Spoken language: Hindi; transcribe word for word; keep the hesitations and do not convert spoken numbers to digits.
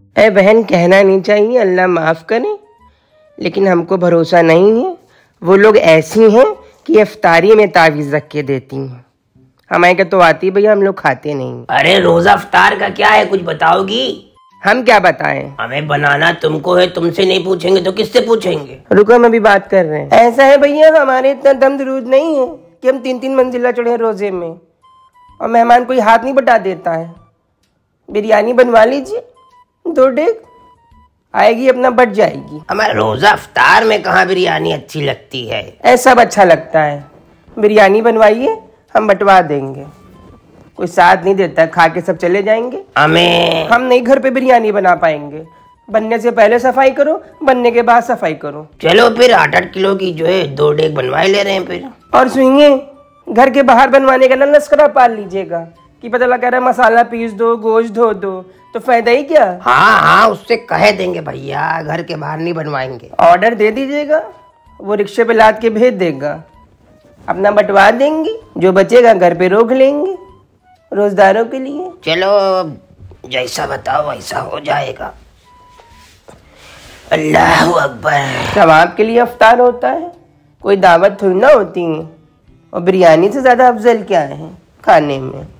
ए बहन, कहना नहीं चाहिए, अल्लाह माफ़ करे, लेकिन हमको भरोसा नहीं है। वो लोग ऐसी हैं कि इफ्तारी में तावीज़ रख के देती हैं। हमारे का तो आती भैया, हम लोग खाते नहीं। अरे रोजा इफ्तार का क्या है, कुछ बताओगी? हम क्या बताएं? हमें बनाना तुमको है, तुमसे नहीं पूछेंगे तो किससे पूछेंगे? रुको, हम अभी बात कर रहे हैं। ऐसा है भैया, हमारे इतना दम दरूद नहीं है कि हम तीन तीन मंजिला चढ़े रोजे में, और मेहमान कोई हाथ नहीं बटा देता है। बिरयानी बनवा लीजिए, दो डेग आएगी, अपना बट जाएगी। हमारे रोजा इफ्तार में कहाँ बिरयानी अच्छी लगती है? ऐसा सब अच्छा लगता है। बिरयानी बनवाइए, हम बंटवा देंगे। कोई साथ नहीं देता, खा के सब चले जाएंगे। हमें हम नहीं घर पे बिरयानी बना पाएंगे। बनने से पहले सफाई करो, बनने के बाद सफाई करो। चलो फिर आठ आठ किलो की जो है दो डेग बनवा ले रहे हैं फिर। और सुनिए, घर के बाहर बनवाने का ना लश्करा पाल लीजिएगा कि पता लगा रहा मसाला पीस दो, गोश्त धो दो, तो फायदा ही क्या। हाँ हाँ, उससे कह देंगे भैया घर के बाहर नहीं बनवाएंगे। ऑर्डर दे दीजिएगा, वो रिक्शे पे लाद के भेज देगा, अपना बंटवा देंगे, जो बचेगा घर पे रोक लेंगे रोजदारों के लिए। चलो जैसा बताओ वैसा हो जाएगा। अल्लाह अकबर। सवाब के लिए इफ्तार होता है, कोई दावत थोड़ी ना होती है। और बिरयानी से ज्यादा अफजल क्या है खाने में।